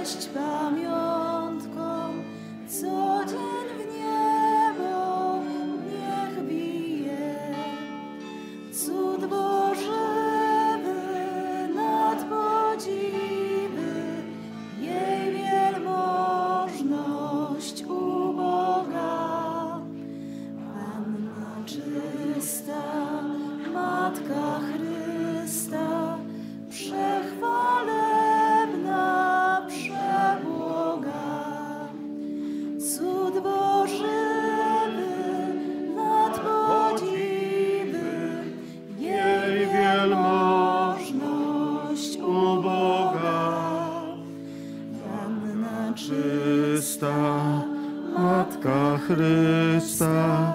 cześć pamiątką, co dzień w niebo niech bije. Cud Boży nad podziwy, jej wielmożność uboga. Panna czysta, Matka Chrysta, przechwalebna, przebłoga. Cud Boży nad podziwy, jej wielmożność uboga. Panna czysta, Matka Chrysta,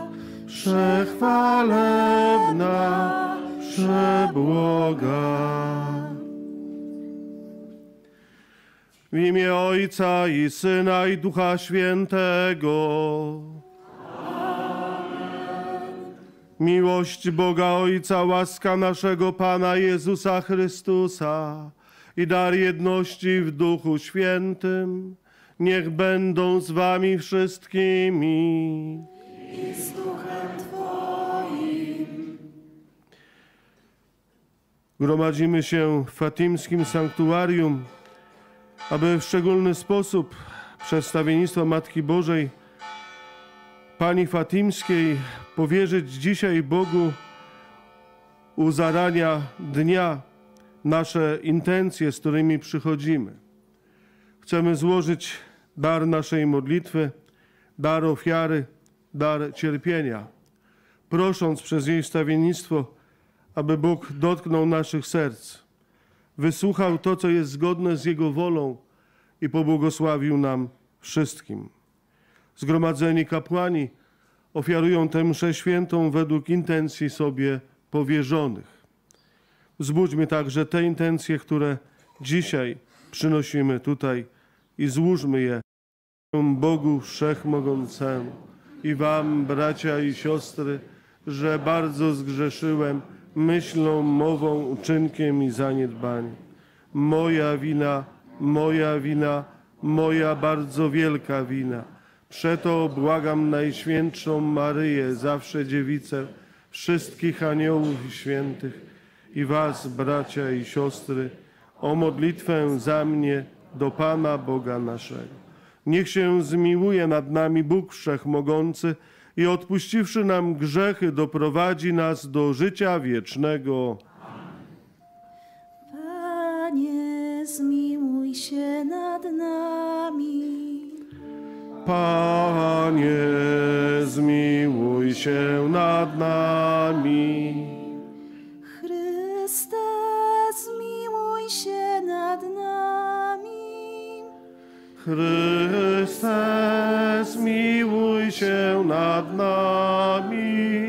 przechwalebna, przebłoga. W imię Ojca i Syna i Ducha Świętego. Amen. Miłość Boga Ojca, łaska naszego Pana Jezusa Chrystusa i dar jedności w Duchu Świętym niech będą z wami wszystkimi. I z Duchem Twoim. Gromadzimy się w fatimskim sanktuarium, aby w szczególny sposób przedstawiennictwo Matki Bożej, Pani Fatimskiej, powierzyć dzisiaj Bogu u zarania dnia nasze intencje, z którymi przychodzimy. Chcemy złożyć dar naszej modlitwy, dar ofiary, dar cierpienia, prosząc przez jej wstawiennictwo, aby Bóg dotknął naszych serc, wysłuchał to, co jest zgodne z Jego wolą i pobłogosławił nam wszystkim. Zgromadzeni kapłani ofiarują tę mszę świętą według intencji sobie powierzonych. Wzbudźmy także te intencje, które dzisiaj przynosimy tutaj i złóżmy je Bogu Wszechmogącemu i wam, bracia i siostry, że bardzo zgrzeszyłem myślą, mową, uczynkiem i zaniedbaniem. Moja wina, moja bardzo wielka wina. Przeto błagam Najświętszą Maryję, zawsze Dziewicę, wszystkich aniołów i świętych i was, bracia i siostry, o modlitwę za mnie do Pana Boga naszego. Niech się zmiłuje nad nami Bóg Wszechmogący i odpuściwszy nam grzechy, doprowadzi nas do życia wiecznego. Panie, zmiłuj się nad nami. Panie, zmiłuj się nad nami. Chryste, zmiłuj się nad nami. Chryste, zmiłuj się nad nami.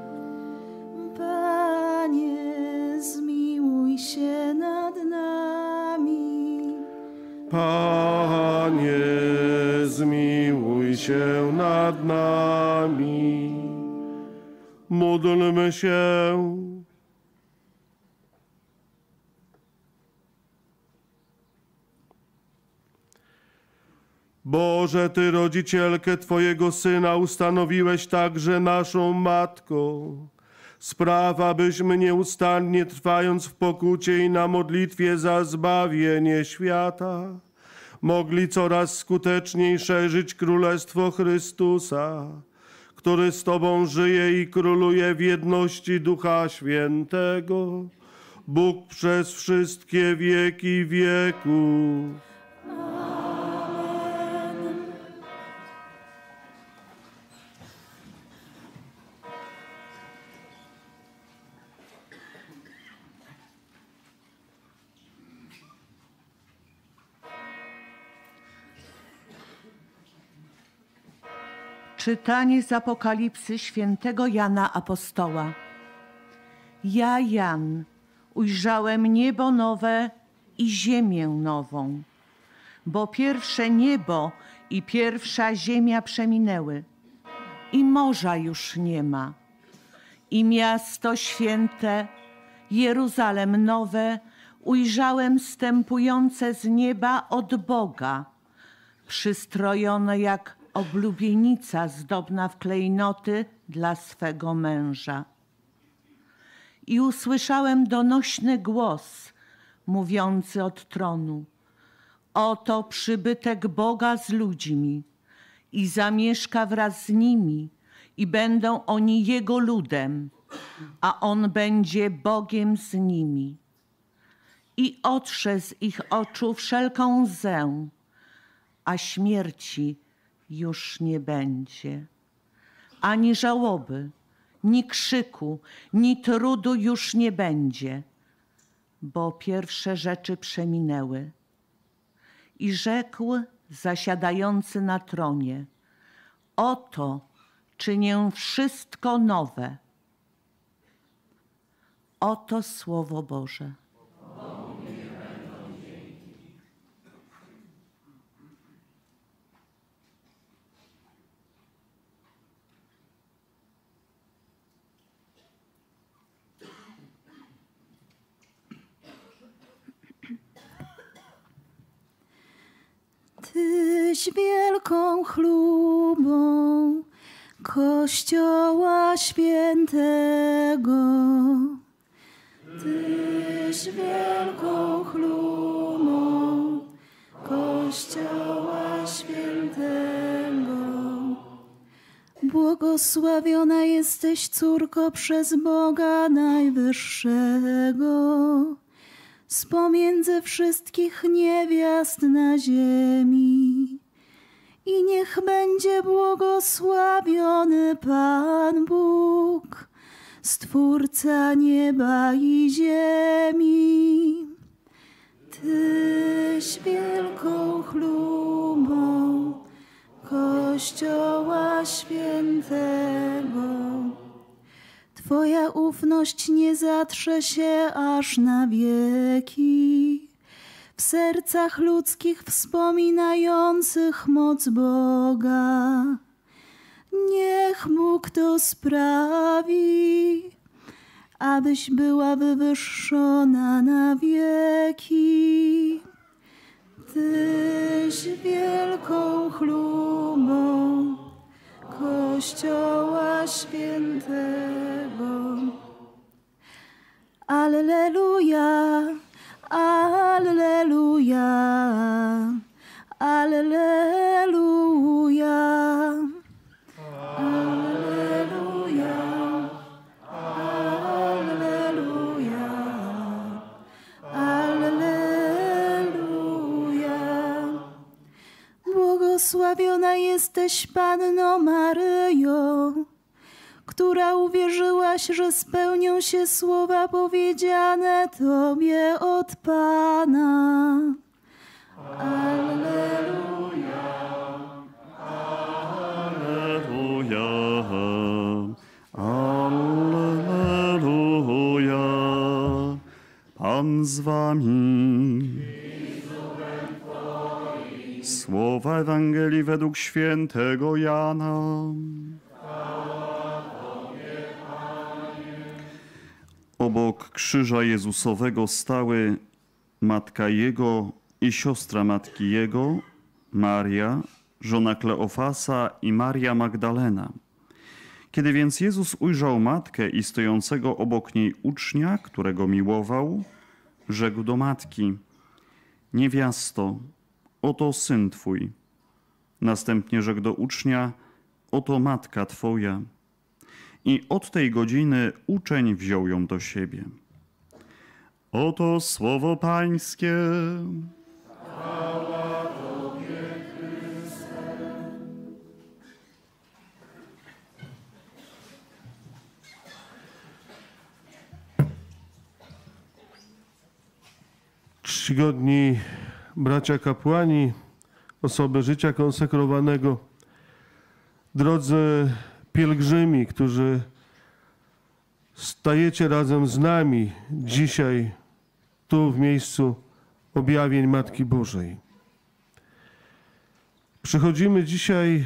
Panie, zmiłuj się nad nami. Panie, zmiłuj się nad nami. Módlmy się. Boże, Ty rodzicielkę Twojego Syna ustanowiłeś także naszą Matką. Spraw, abyśmy nieustannie trwając w pokucie i na modlitwie za zbawienie świata, mogli coraz skuteczniej szerzyć Królestwo Chrystusa, który z Tobą żyje i króluje w jedności Ducha Świętego, Bóg przez wszystkie wieki wieków. Czytanie z Apokalipsy świętego Jana Apostoła. Ja, Jan, ujrzałem niebo nowe i ziemię nową, bo pierwsze niebo i pierwsza ziemia przeminęły i morza już nie ma. I miasto święte, Jeruzalem nowe, ujrzałem zstępujące z nieba od Boga, przystrojone jak oblubienica zdobna w klejnoty dla swego męża. I usłyszałem donośny głos mówiący od tronu: oto przybytek Boga z ludźmi i zamieszka wraz z nimi i będą oni Jego ludem, a On będzie Bogiem z nimi. I otrze z ich oczu wszelką łzę, a śmierci już nie będzie. Ani żałoby, ni krzyku, ni trudu już nie będzie, bo pierwsze rzeczy przeminęły. I rzekł zasiadający na tronie: oto czynię wszystko nowe. Oto Słowo Boże. Tyś wielką chlubą Kościoła Świętego. Tyś wielką chlubą Kościoła Świętego. Błogosławiona jesteś, córko, przez Boga Najwyższego, z pomiędzy wszystkich niewiast na ziemi. I niech będzie błogosławiony Pan Bóg, Stwórca nieba i ziemi. Tyś wielką chlubą Kościoła Świętego. Twoja ufność nie zatrze się aż na wieki, w sercach ludzkich wspominających moc Boga. Niech Bóg to sprawi, abyś była wywyższona na wieki. Tyś wielką chlubą Kościoła Świętego. Alleluja, alleluja, alleluja, alleluja, alleluja, alleluja. Błogosławiona jesteś, Panno Maryjo, która uwierzyłaś, że spełnią się słowa powiedziane Tobie od Pana. Alleluja, alleluja, alleluja. Pan z wami. Słowa Ewangelii według świętego Jana. Obok krzyża Jezusowego stały matka Jego i siostra matki Jego, Maria, żona Kleofasa i Maria Magdalena. Kiedy więc Jezus ujrzał matkę i stojącego obok niej ucznia, którego miłował, rzekł do matki: niewiasto, oto syn twój. Następnie rzekł do ucznia: oto matka twoja. I od tej godziny uczeń wziął ją do siebie. Oto słowo Pańskie. Chwała Tobie, Chryste. Czcigodni bracia kapłani, osoby życia konsekrowanego, drodzy pielgrzymi, którzy stajecie razem z nami dzisiaj tu w miejscu objawień Matki Bożej. Przychodzimy dzisiaj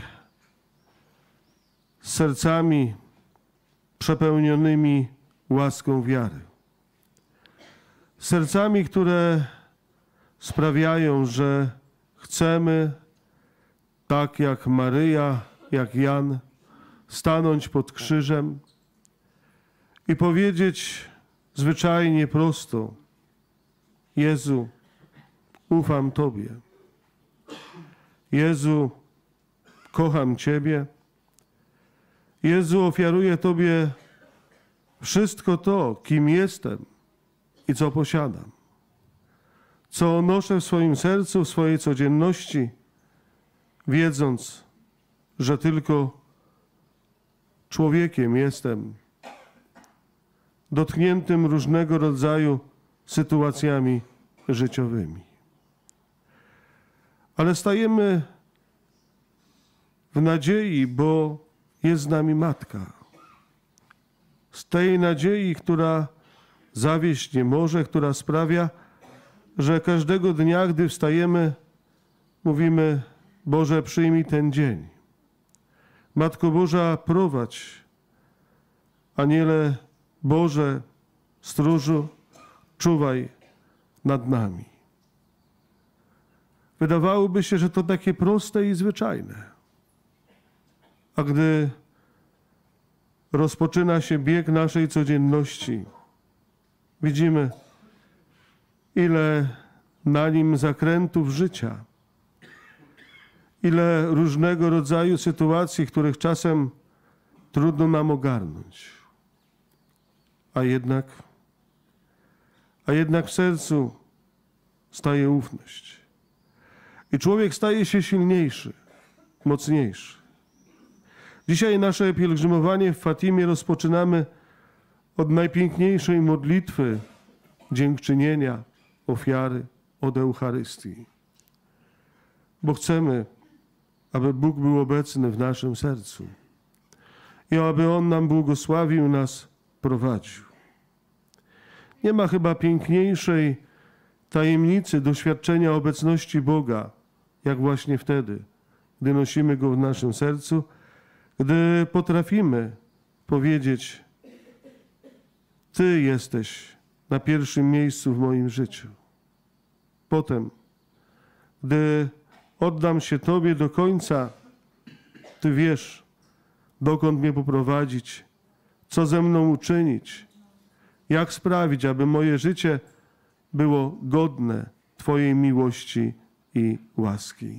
z sercami przepełnionymi łaską wiary. sercami, które sprawiają, że chcemy, tak jak Maryja, jak Jan, stanąć pod krzyżem i powiedzieć zwyczajnie prosto: Jezu, ufam Tobie. Jezu, kocham Ciebie. Jezu, ofiaruję Tobie wszystko to, kim jestem i co posiadam, co noszę w swoim sercu, w swojej codzienności, wiedząc, że tylko człowiekiem jestem, dotkniętym różnego rodzaju sytuacjami życiowymi. Ale stajemy w nadziei, bo jest z nami Matka. Z tej nadziei, która zawieść nie może, która sprawia, że każdego dnia, gdy wstajemy, mówimy: Boże, przyjmij ten dzień. Matko Boża, prowadź. Aniele Boże, stróżu, czuwaj nad nami. Wydawałoby się, że to takie proste i zwyczajne. A gdy rozpoczyna się bieg naszej codzienności, widzimy, ile na nim zakrętów życia, ile różnego rodzaju sytuacji, których czasem trudno nam ogarnąć. A jednak w sercu staje ufność. I człowiek staje się silniejszy, mocniejszy. Dzisiaj nasze pielgrzymowanie w Fatimie rozpoczynamy od najpiękniejszej modlitwy dziękczynienia, ofiary, od Eucharystii. Bo chcemy, aby Bóg był obecny w naszym sercu i aby On nam błogosławił, nas prowadził. Nie ma chyba piękniejszej tajemnicy doświadczenia obecności Boga, jak właśnie wtedy, gdy nosimy Go w naszym sercu, gdy potrafimy powiedzieć: Ty jesteś na pierwszym miejscu w moim życiu. Potem, gdy oddam się Tobie do końca, Ty wiesz, dokąd mnie poprowadzić, co ze mną uczynić, jak sprawić, aby moje życie było godne Twojej miłości i łaski.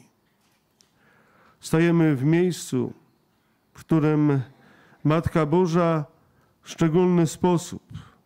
Stajemy w miejscu, w którym Matka Boża w szczególny sposób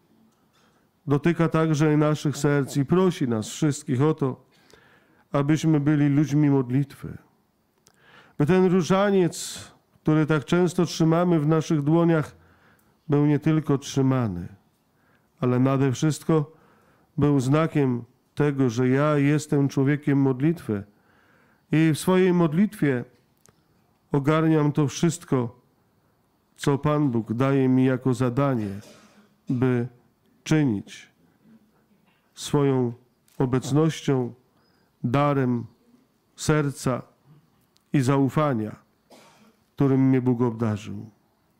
dotyka także naszych serc i prosi nas wszystkich o to, abyśmy byli ludźmi modlitwy. By ten różaniec, który tak często trzymamy w naszych dłoniach, był nie tylko trzymany, ale nade wszystko był znakiem tego, że ja jestem człowiekiem modlitwy i w swojej modlitwie ogarniam to wszystko, co Pan Bóg daje mi jako zadanie, by czynić swoją obecnością, darem serca i zaufania, którym mnie Bóg obdarzył.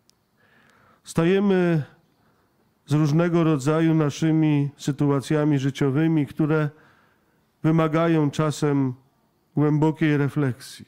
Stajemy z różnego rodzaju naszymi sytuacjami życiowymi, które wymagają czasem głębokiej refleksji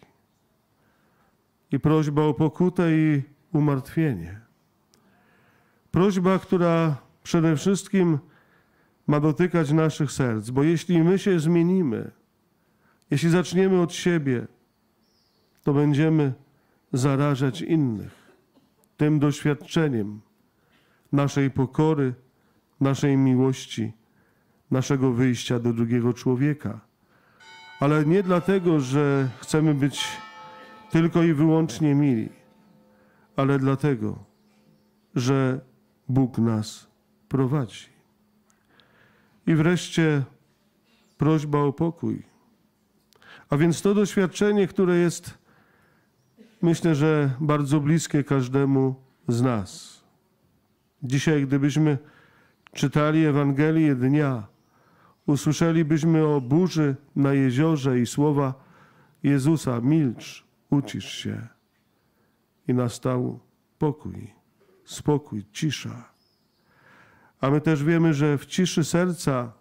i prośba o pokutę i umartwienie. Prośba, która przede wszystkim ma dotykać naszych serc, bo jeśli my się zmienimy, jeśli zaczniemy od siebie, to będziemy zarażać innych tym doświadczeniem naszej pokory, naszej miłości, naszego wyjścia do drugiego człowieka. Ale nie dlatego, że chcemy być tylko i wyłącznie mili, ale dlatego, że Bóg nas prowadzi. I wreszcie prośba o pokój. A więc to doświadczenie, które jest, myślę, że bardzo bliskie każdemu z nas. Dzisiaj, gdybyśmy czytali Ewangelię dnia, usłyszelibyśmy o burzy na jeziorze i słowa Jezusa: milcz, ucisz się. I nastał pokój, spokój, cisza. A my też wiemy, że w ciszy serca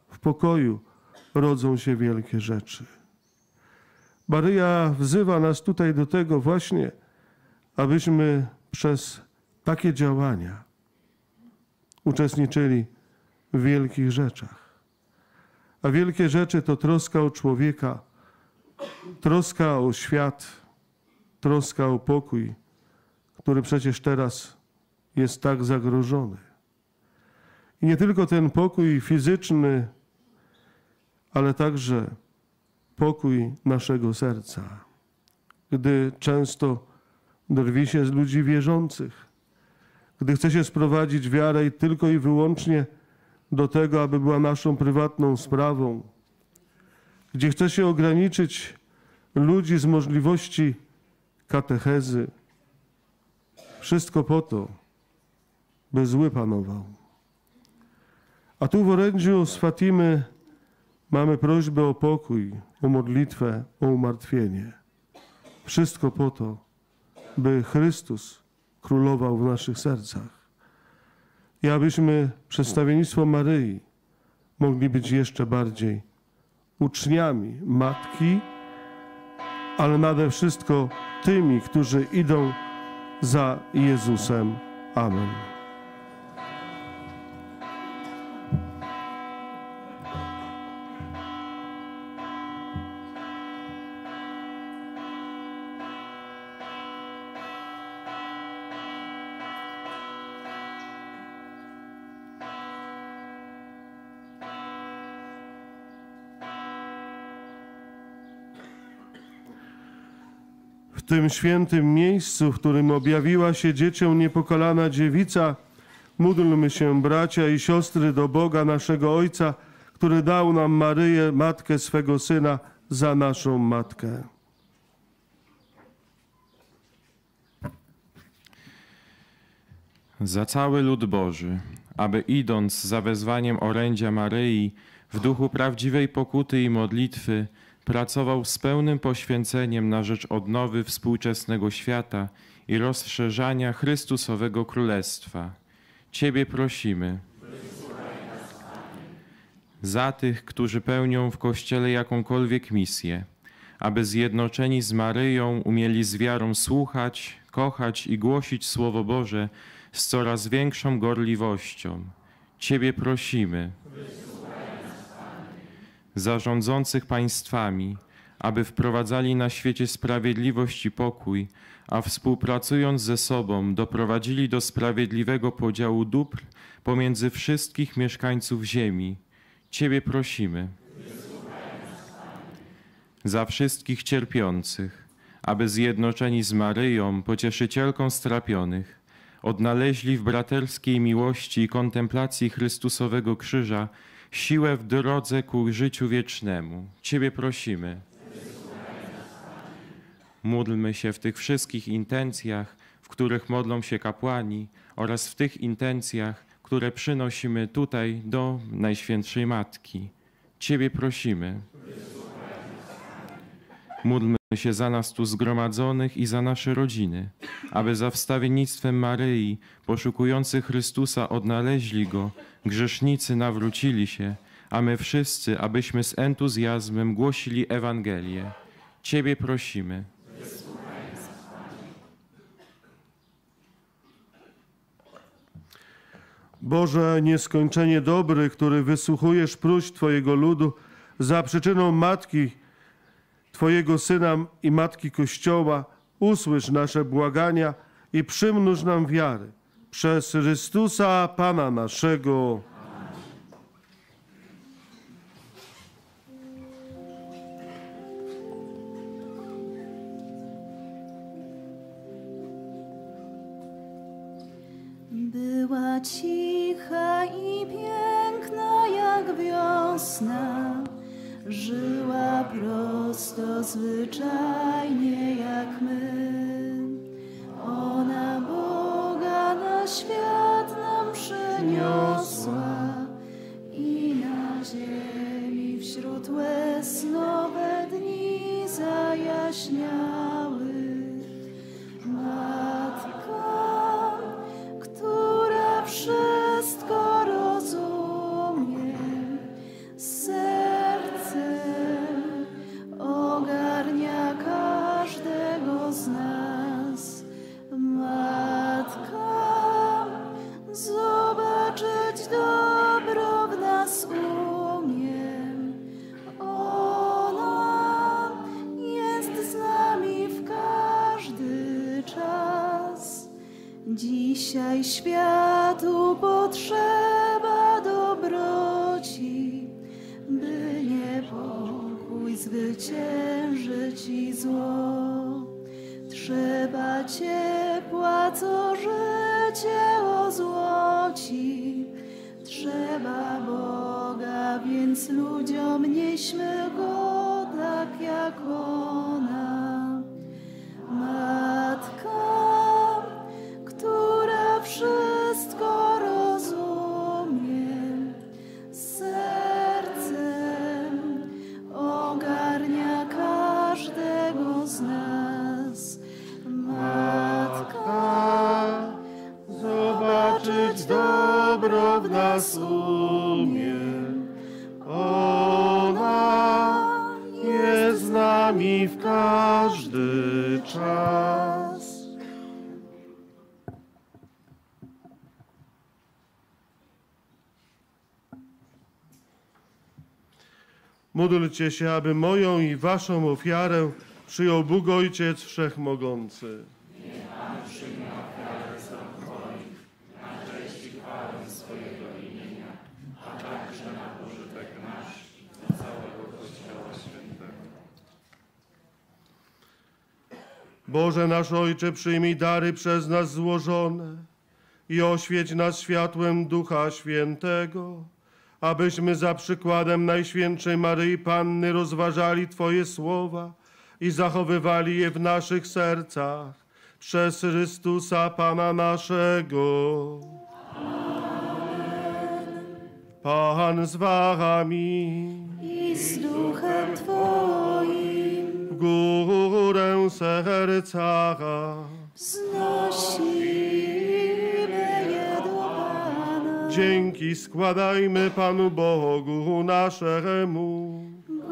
w pokoju rodzą się wielkie rzeczy. Maryja wzywa nas tutaj do tego właśnie, abyśmy przez takie działania uczestniczyli w wielkich rzeczach. A wielkie rzeczy to troska o człowieka, troska o świat, troska o pokój, który przecież teraz jest tak zagrożony. I nie tylko ten pokój fizyczny, ale także pokój naszego serca. Gdy często drwi się z ludzi wierzących, gdy chce się sprowadzić wiarę tylko i wyłącznie do tego, aby była naszą prywatną sprawą, gdzie chce się ograniczyć ludzi z możliwości katechezy, wszystko po to, by zły panował. A tu w orędziu z Fatimy mamy prośbę o pokój, o modlitwę, o umartwienie. Wszystko po to, by Chrystus królował w naszych sercach. I abyśmy przedstawiennictwo Maryi mogli być jeszcze bardziej uczniami Matki, ale nade wszystko tymi, którzy idą za Jezusem. Amen. W tym świętym miejscu, w którym objawiła się dzieciom niepokalana dziewica, módlmy się, bracia i siostry, do Boga naszego Ojca, który dał nam Maryję, matkę swego Syna, za naszą matkę. Za cały lud Boży, aby idąc za wezwaniem orędzia Maryi w duchu prawdziwej pokuty i modlitwy, pracował z pełnym poświęceniem na rzecz odnowy współczesnego świata i rozszerzania Chrystusowego Królestwa. Ciebie prosimy. Za tych, którzy pełnią w Kościele jakąkolwiek misję, aby zjednoczeni z Maryją umieli z wiarą słuchać, kochać i głosić Słowo Boże z coraz większą gorliwością. Ciebie prosimy. Za rządzących państwami, aby wprowadzali na świecie sprawiedliwość i pokój, a współpracując ze sobą doprowadzili do sprawiedliwego podziału dóbr pomiędzy wszystkich mieszkańców ziemi. Ciebie prosimy. Za wszystkich cierpiących, aby zjednoczeni z Maryją, pocieszycielką strapionych, odnaleźli w braterskiej miłości i kontemplacji Chrystusowego krzyża siłę w drodze ku życiu wiecznemu. Ciebie prosimy. Módlmy się w tych wszystkich intencjach, w których modlą się kapłani, oraz w tych intencjach, które przynosimy tutaj do Najświętszej Matki. Ciebie prosimy. Módlmy się za nas tu zgromadzonych i za nasze rodziny, aby za wstawiennictwem Maryi, poszukujący Chrystusa, odnaleźli Go, grzesznicy nawrócili się, a my wszyscy, abyśmy z entuzjazmem głosili Ewangelię. Ciebie prosimy. Boże, nieskończenie dobry, który wysłuchujesz próśb Twojego ludu za przyczyną Matki Twojego Syna i Matki Kościoła, usłysz nasze błagania i przymnóż nam wiary. Przez Chrystusa Pana naszego. Była cicha i piękna jak wiosna, żyła prosto, zwyczajnie jak my. Ona Boga na świat nam przyniosła i na ziemi wśród łez nowe dni zajaśniały. Matka, która wszystko rozumie, Dzisiaj światu potrzeba dobroci, by niepokój zwyciężyć i zło. Trzeba ciepła, co życie ozłoci. Trzeba Boga, więc ludziom nieśmy Go tak jak ona. Matka, która wszystko rozumie, sercem ogarnia każdego z nas. Matka, zobaczyć dobro w nas umie. Ona jest z nami w każdy czas. Módlcie się, aby moją i waszą ofiarę przyjął Bóg Ojciec Wszechmogący. Boże nasz Ojcze, przyjmij dary przez nas złożone i oświeć nas światłem Ducha Świętego, abyśmy za przykładem Najświętszej Maryi Panny rozważali Twoje słowa i zachowywali je w naszych sercach przez Chrystusa Pana naszego. Pan z wami. i z duchem Twoim W górę serca znosimy je do Pana. dzięki składajmy Panu Bogu naszemu.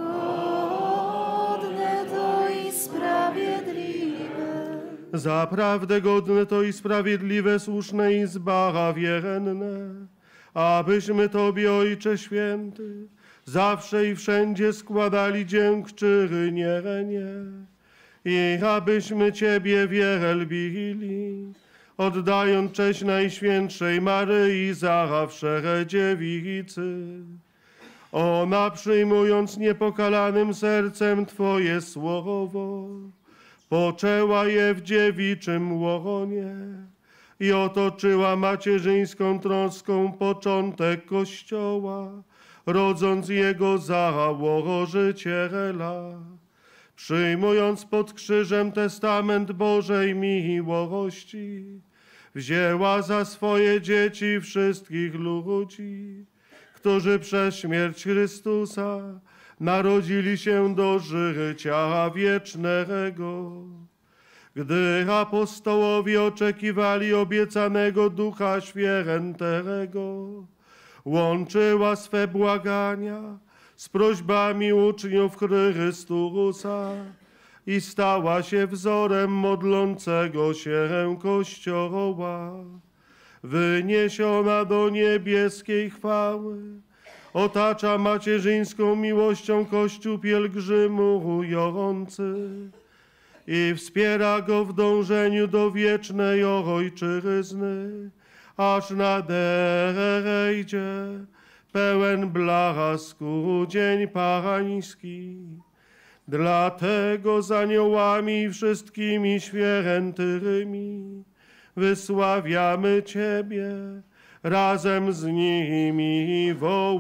Godne to i sprawiedliwe, Zaprawdę godne to i sprawiedliwe, słuszne i zbawienne, abyśmy Tobie, Ojcze Święty, zawsze i wszędzie składali dziękczynienie i abyśmy Ciebie wielbili, oddając cześć Najświętszej Maryi zawsze dziewicy. Ona, przyjmując niepokalanym sercem Twoje słowo, poczęła je w dziewiczym łonie i otoczyła macierzyńską troską początek Kościoła, rodząc jego założyciela. Przyjmując pod krzyżem testament Bożej miłości, wzięła za swoje dzieci wszystkich ludzi, którzy przez śmierć Chrystusa narodzili się do życia wiecznego. Gdy apostołowie oczekiwali obiecanego Ducha Świętego, łączyła swe błagania z prośbami uczniów Chrystusa i stała się wzorem modlącego się Kościoła. Wyniesiona do niebieskiej chwały, otacza macierzyńską miłością Kościół pielgrzymujący i wspiera go w dążeniu do wiecznej Ojczyzny, aż nadejdzie pełen blasku dzień pański. Dlatego z aniołami i wszystkimi świętymi wysławiamy Ciebie, razem z nimi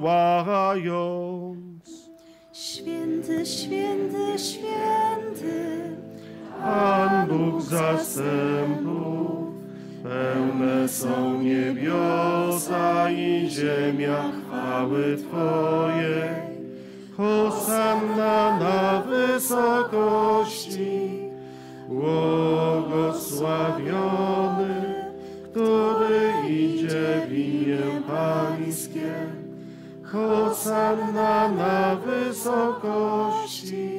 wołając: Święty, święty, święty, Pan Bóg zastępów, pełne są niebiosa i ziemia chwały Twojej. Hosanna na wysokości, błogosławiony, który idzie w imię Pańskie. Hosanna na wysokości.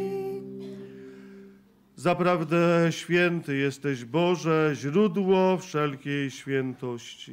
Zaprawdę święty jesteś, Boże, źródło wszelkiej świętości.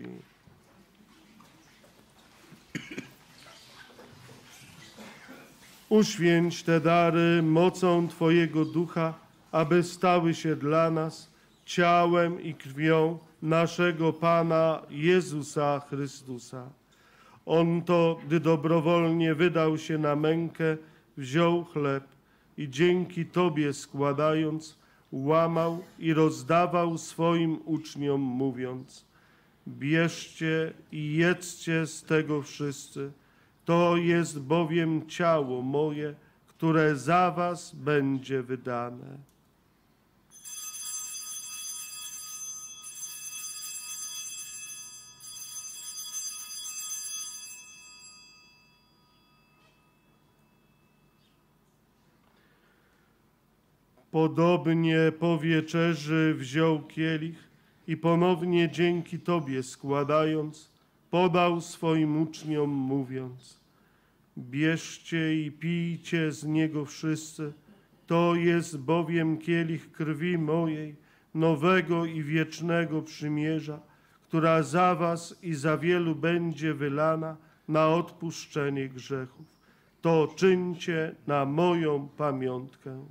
Uświęć te dary mocą Twojego Ducha, aby stały się dla nas ciałem i krwią naszego Pana Jezusa Chrystusa. On to, gdy dobrowolnie wydał się na mękę, wziął chleb i dzięki Tobie składając, łamał i rozdawał swoim uczniom, mówiąc: bierzcie i jedzcie z tego wszyscy, to jest bowiem ciało moje, które za was będzie wydane. Podobnie po wieczerzy wziął kielich i ponownie dzięki Tobie składając, podał swoim uczniom, mówiąc: bierzcie i pijcie z niego wszyscy, to jest bowiem kielich krwi mojej, nowego i wiecznego przymierza, która za was i za wielu będzie wylana na odpuszczenie grzechów. To czyńcie na moją pamiątkę.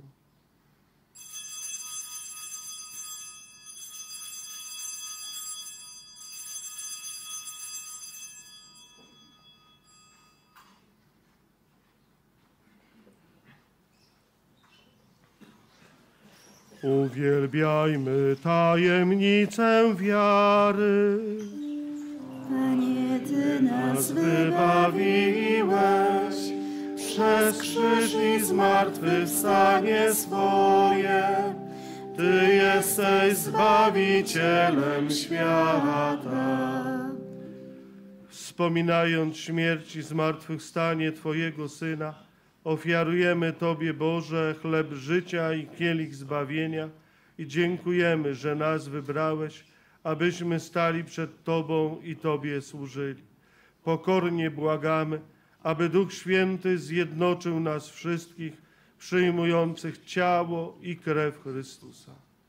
Uwielbiajmy tajemnicę wiary. Panie, Ty nas Wybawiłeś przez krzyż i zmartwychwstanie swoje. Ty jesteś Zbawicielem świata. Wspominając śmierć i zmartwychwstanie Twojego Syna, ofiarujemy Tobie, Boże, chleb życia i kielich zbawienia i dziękujemy, że nas wybrałeś, abyśmy stali przed Tobą i Tobie służyli. Pokornie błagamy, aby Duch Święty zjednoczył nas wszystkich, przyjmujących ciało i krew Chrystusa.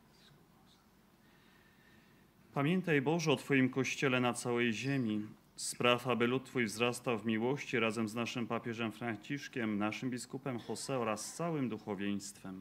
Pamiętaj, Boże, o Twoim Kościele na całej ziemi. Spraw, aby lud Twój wzrastał w miłości razem z naszym papieżem Franciszkiem, naszym biskupem José oraz całym duchowieństwem.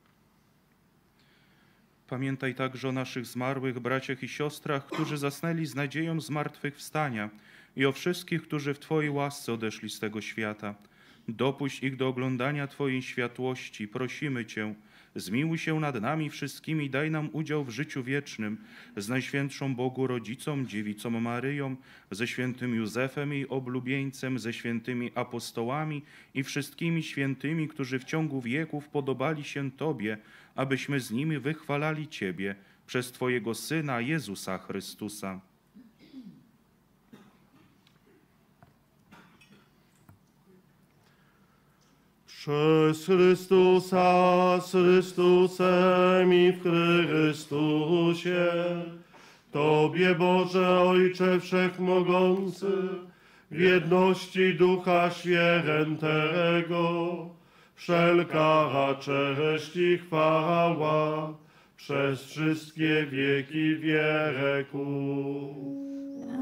Pamiętaj także o naszych zmarłych braciach i siostrach, którzy zasnęli z nadzieją zmartwychwstania, i o wszystkich, którzy w Twojej łasce odeszli z tego świata. Dopuść ich do oglądania Twojej światłości. Prosimy Cię, zmiłuj się nad nami wszystkimi, daj nam udział w życiu wiecznym z Najświętszą Bogu Rodzicą, Dziewicą Maryją, ze świętym Józefem jej oblubieńcem, ze świętymi apostołami i wszystkimi świętymi, którzy w ciągu wieków podobali się Tobie, abyśmy z nimi wychwalali Ciebie przez Twojego Syna Jezusa Chrystusa. Przez Chrystusa, z Chrystusem i w Chrystusie, Tobie, Boże Ojcze Wszechmogący, w jedności Ducha Świętego, wszelka cześć i chwała przez wszystkie wieki wieków.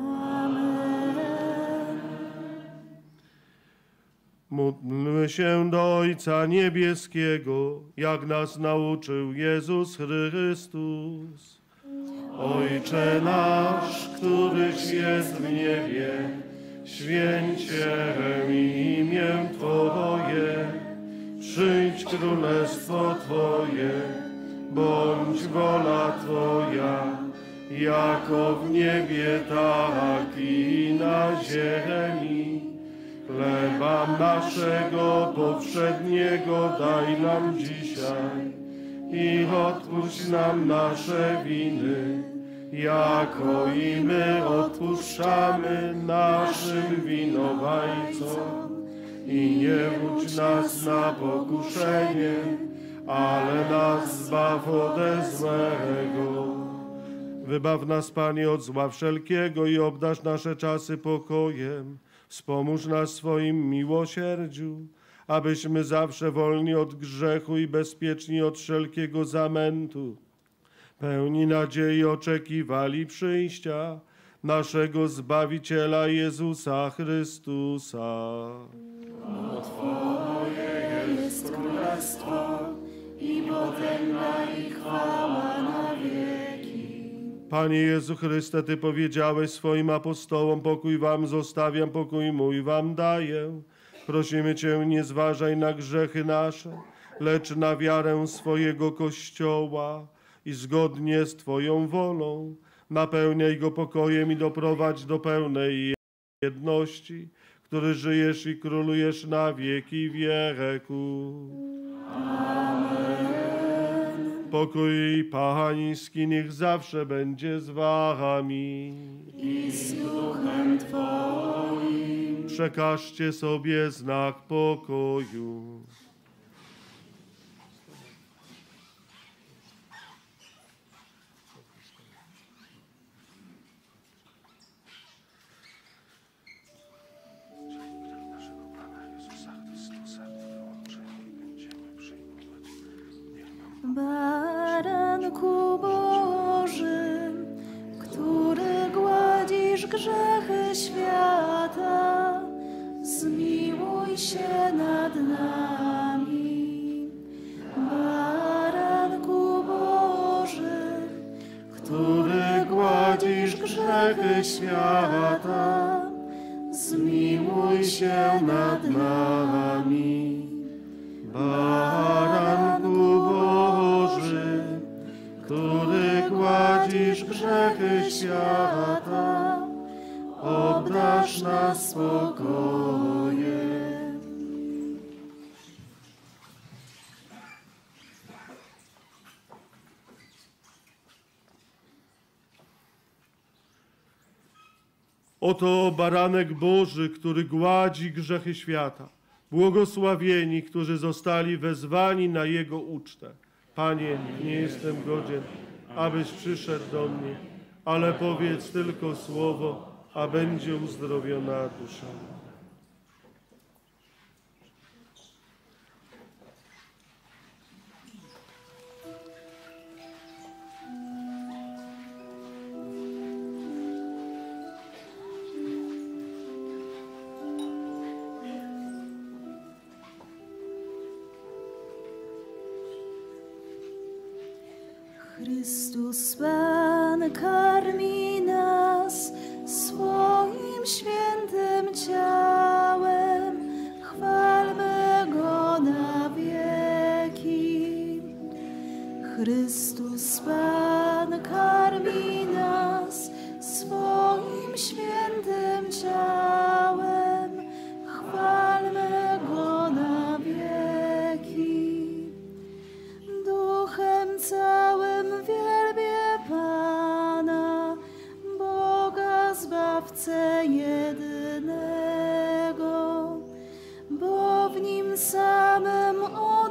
Módlmy się do Ojca Niebieskiego, jak nas nauczył Jezus Chrystus. Ojcze nasz, któryś jest w niebie, święć się imię Twoje. Przyjdź królestwo Twoje, bądź wola Twoja, jako w niebie, tak i na ziemi. Chleba naszego powszedniego daj nam dzisiaj i odpuść nam nasze winy, jako i my odpuszczamy naszym winowajcom. I nie wódź nas na pokuszenie, ale nas zbaw ode złego. Wybaw nas, Panie, od zła wszelkiego i obdarz nasze czasy pokojem. Wspomóż nas swoim miłosierdziu, abyśmy zawsze wolni od grzechu i bezpieczni od wszelkiego zamętu, pełni nadziei oczekiwali przyjścia naszego Zbawiciela Jezusa Chrystusa. Bo Twoje jest królestwo i potęga i chwała na wieki. Panie Jezu Chryste, Ty powiedziałeś swoim apostołom, pokój wam zostawiam, pokój mój wam daję. Prosimy Cię, nie zważaj na grzechy nasze, lecz na wiarę swojego Kościoła i zgodnie z Twoją wolą napełniaj go pokojem i doprowadź do pełnej jedności, który żyjesz i królujesz na wieki wieków. Pokój Pański niech zawsze będzie z wami. I z duchem Twoim. Przekażcie sobie znak pokoju. Baranku Boży, który gładzisz grzechy świata, zmiłuj się nad nami. Baranku Boży, który gładzisz grzechy świata, zmiłuj się nad nami. Baranku Boży, który gładzisz grzechy świata, obdarz nas spokojem. Oto baranek Boży, który gładzi grzechy świata. Błogosławieni, którzy zostali wezwani na Jego ucztę. Panie, nie jestem godzien, abyś przyszedł do mnie, ale powiedz tylko słowo, a będzie uzdrowiona dusza. Chrystus Pan karmi nas swoim świętym ciałem, chwalmy Go na wieki. Chrystus Pan karmi nas swoim świętym ciałem, chwalmy Go na wieki. Duchem całym wielbię Pana, Boga Zbawcę jedynego, bo w Nim samym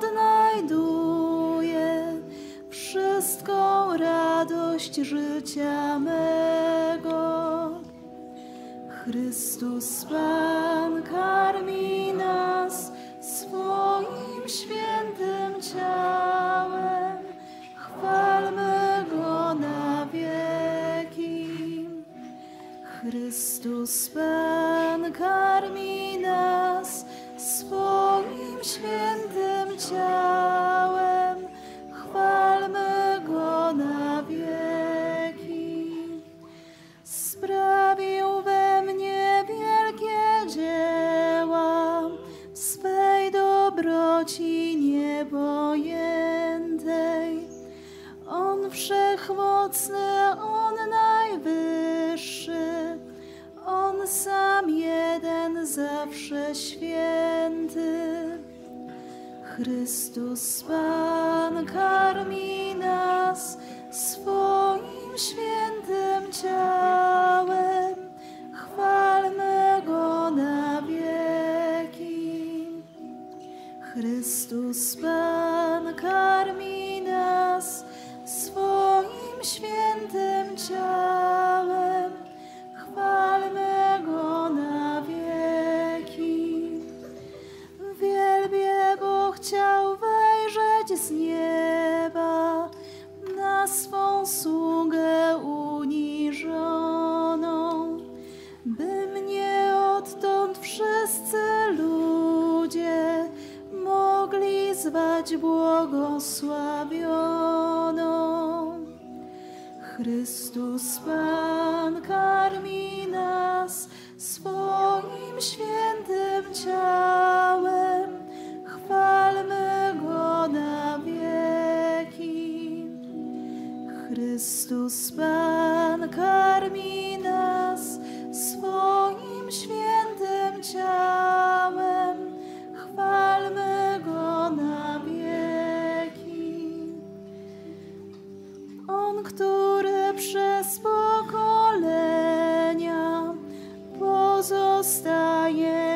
odnajduję wszystką radość życia mego. Chrystus Pan karmi nas swoim świętym ciałem, chwalmy Go na wieki. Chrystus Pan karmi nas swoim świętym ciałem, chwalmy Go na wieki. Sprawił we mnie wielkie dzieła, w swej dobroci niepojętej. On wszechmocny, On najwyższy, On sam jeden, zawsze święty. Chrystus Pan karmi nas swoim świętym ciałem, chwalmy Go na wieki. Chrystus Pan karmi nas swoim świętym ciałem, chwalmy Go na wieki. Wielbię, bo chciał wejrzeć z nieba na swą sługę uniżoną, by mnie odtąd wszyscy ludzie mogli zwać błogosławioną. Chrystus Pan karmi nas swoim świętym ciałem. Chwalmy Go na wieki. Chrystus Pan karmi nas swoim świętym ciałem. Chwalmy Go na wieki. On, który przez pokolenia pozostaje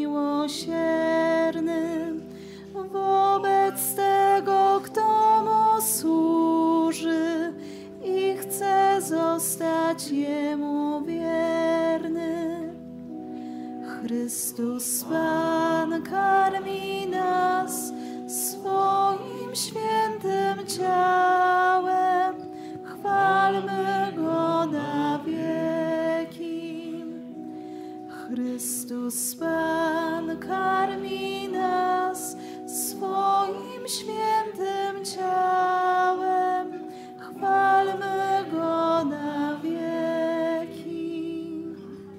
miłosierny wobec tego, kto Mu służy i chce zostać Jemu wierny. Chrystus Pan karmi nas swoim świętym ciałem. Chwalmy Go na wieki. Chrystus Pan karmi nas swoim świętym ciałem. Chwalmy Go na wieki.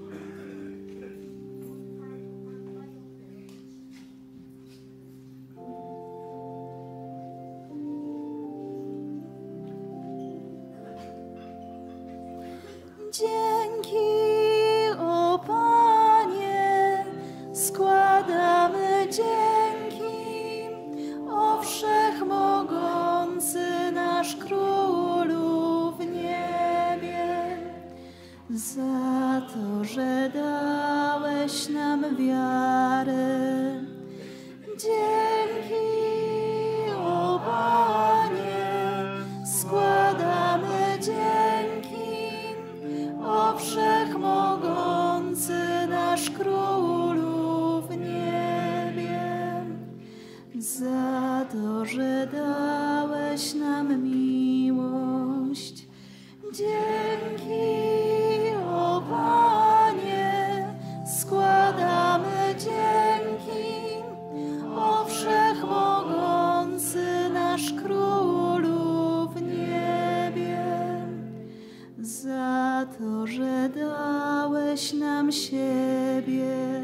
Dzięki, o Panie, składamy dzięki, o Wszechmogący nasz Królu w niebie, za to, że dałeś nam wiarę. Dzięki, o Panie, składamy dzięki, o Wszechmogący nasz Królu w niebie, za to, że dałeś nam miłość. Dzięki, o Panie, składamy dzięki, o Wszechmogący nasz Królu w niebie, za to, że dałeś nam siebie.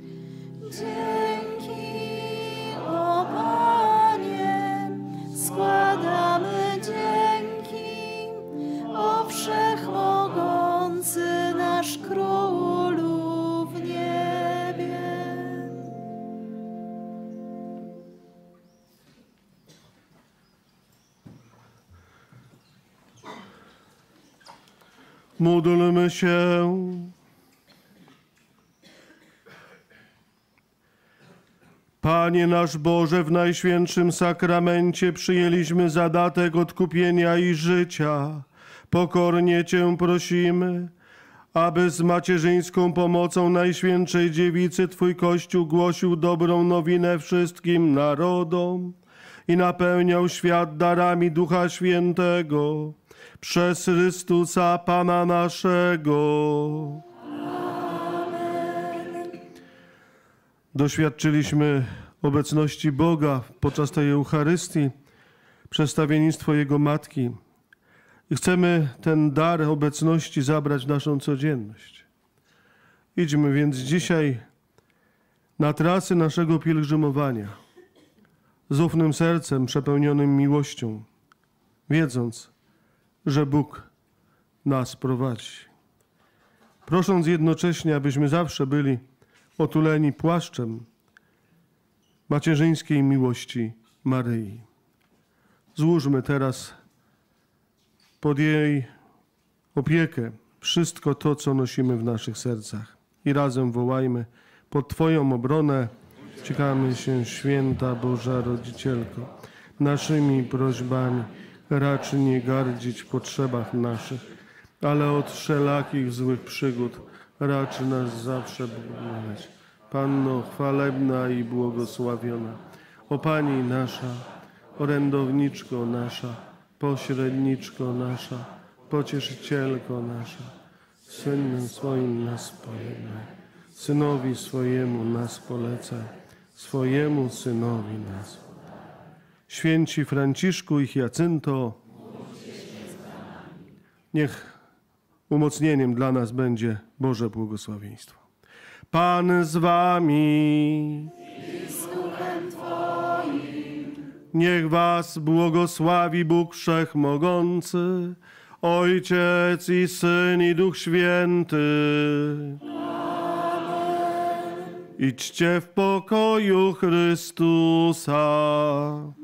Dzięki, o Panie, składamy dzięki, o Wszechmogący nasz Królu w niebie. Módlmy się. Panie nasz Boże, w Najświętszym Sakramencie przyjęliśmy zadatek odkupienia i życia. Pokornie Cię prosimy, aby z macierzyńską pomocą Najświętszej Dziewicy Twój Kościół głosił dobrą nowinę wszystkim narodom i napełniał świat darami Ducha Świętego przez Chrystusa Pana naszego. Doświadczyliśmy obecności Boga podczas tej Eucharystii, przedstawiennictwo Jego Matki. I chcemy ten dar obecności zabrać w naszą codzienność. Idźmy więc dzisiaj na trasy naszego pielgrzymowania z ufnym sercem przepełnionym miłością, wiedząc, że Bóg nas prowadzi. Prosząc jednocześnie, abyśmy zawsze byli otuleni płaszczem macierzyńskiej miłości Maryi. Złóżmy teraz pod jej opiekę wszystko to, co nosimy w naszych sercach. I razem wołajmy: pod Twoją obronę uciekamy się, święta Boża Rodzicielko. Naszymi prośbami racz nie gardzić w potrzebach naszych, ale od wszelakich złych przygód racz nas zawsze błagać. Panno chwalebna i błogosławiona, o Pani nasza, orędowniczko nasza, pośredniczko nasza, pocieszycielko nasza, Synem swoim nas pojednaj, Synowi swojemu nas polecaj, swojemu Synowi nas podaj. Święci Franciszku i Hiacynto, Niech umocnieniem dla nas będzie Boże błogosławieństwo. Pan z wami. Niech was błogosławi Bóg Wszechmogący, Ojciec i Syn i Duch Święty. Idźcie w pokoju Chrystusa.